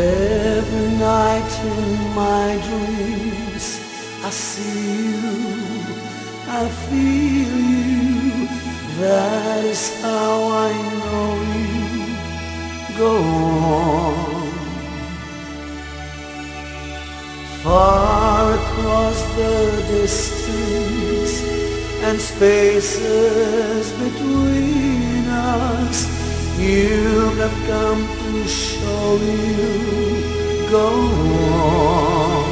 Every night in my dreams I see you, I feel you. That is how I know you. Go on. Far across the distance and spaces between us, you have come to show you. Go on.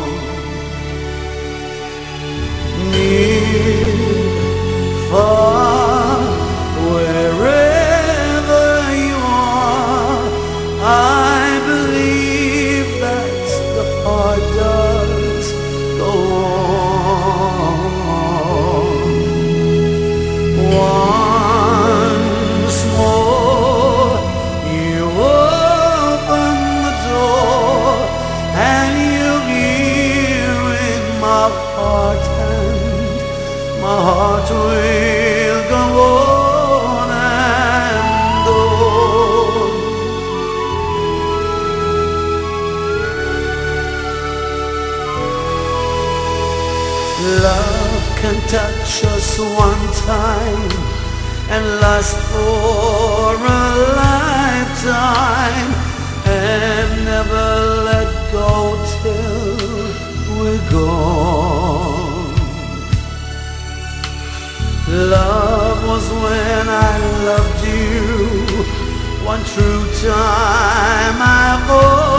Near, far, wherever you are, I believe that the heart does go on. Once more you open the door and you hear in my heart, and my heart will go on and on. Love can touch us one time and last for a lifetime, and never let go till we're gone. Love was when I loved you, one true time I've